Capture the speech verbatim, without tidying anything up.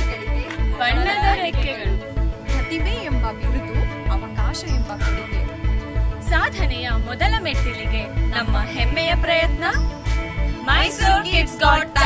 ಕನಸುಗಳಿಗೆ ಬಣ್ಣದ ರೆಕ್ಕೆಗಳು. ಪ್ರತಿಭೆ ಎಂಬ ಬಿರುದು, ಅವಕಾಶ ಎಂಬ ಕೊಡುಗೆ. ಸಾಧನೆಯ ಮೊದಲ ಮೆಟ್ಟಿಲಿಗೆ ನಮ್ಮ ಹೆಮ್ಮೆಯ ಪ್ರಯತ್ನ ಮೈಸೂರು ಕಿಡ್ಸ್ ಗಾಟ್